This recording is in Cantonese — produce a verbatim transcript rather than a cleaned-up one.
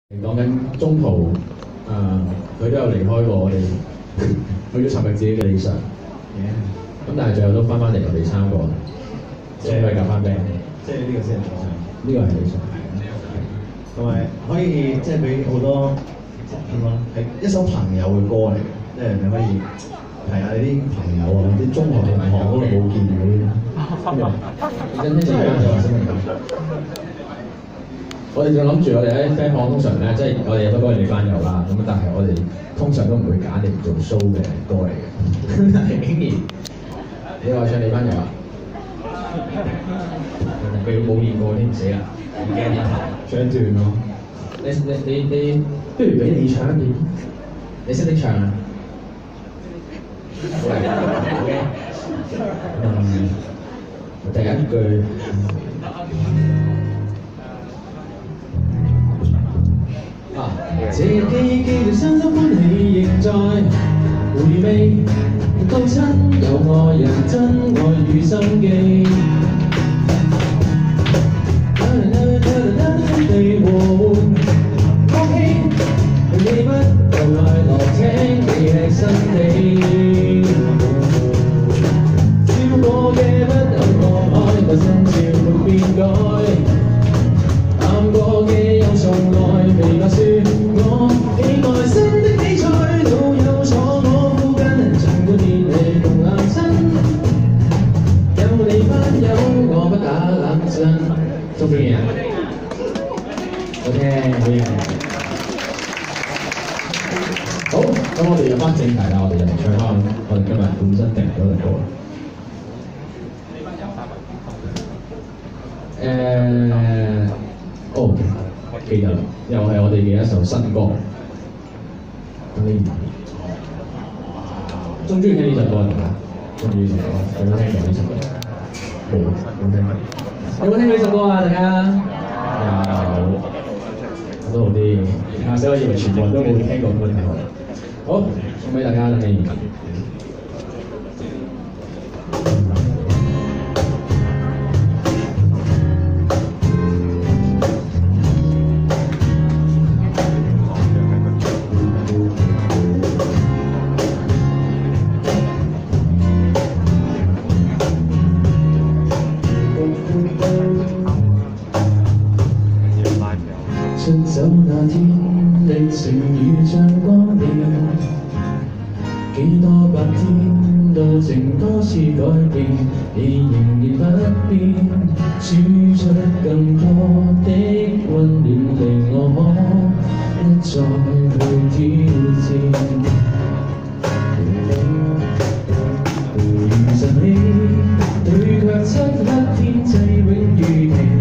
講緊中途，誒、呃、佢都有離開過我哋，去咗尋覓自己嘅理想。咁、yeah. 但係最後都翻返嚟我哋三個，即係夾翻 band。 即係呢個先係理想。 呢個係理想。 同埋可以即係俾好多點講係一首朋友嘅歌嚟嘅，即係你可以提下你啲朋友啊，啲中學同學好耐冇見嗰啲。 真真係就話新聞咁。我哋就諗住我哋喺 fan 房通常咧，即係我哋有得講你班友啦，咁但係我哋通常都唔會揀你做 show 嘅歌嚟嘅。但係竟然你話唱你班友啊？佢冇練過添，死啦！唔驚點頭，唱段咯。你你你你，不如俾你唱一段，你識唔識唱啊？好嘅，好嘅。嗯，第一句。啊！這日記記住傷心歡喜仍在回味，到親有愛人真愛與心機。地和緩歌輕，你不夠快樂請你吃新地。笑過嘅不能放開，個心照沒變改。淡過嘅又從來未話説我幾愛新的比賽，老友坐我附近，儘管熱氣共冷親，有你班友我不打冷震。中唔中意啊 ？OK， 好嘢。好，咁我哋入翻正題啦，我哋就嚟唱翻我哋今日本身定咗嘅歌。誒，哦，記得啦，又係我哋嘅一首新歌。咁呢？中唔中意聽呢首歌啊？中意呢首歌，有冇聽過呢首歌？冇，冇聽過。有冇聽過呢首歌啊？大家？有。都好啲，啊！所以我以為全部人都冇聽過咁樣好。好，送俾大家啦，你。出走那天，歷程如像光年，幾多白天，道情多次改變，你仍然不變，輸出更多的溫暖，令我可一再去挑戰。如神氣，對卻漆黑天際永如停。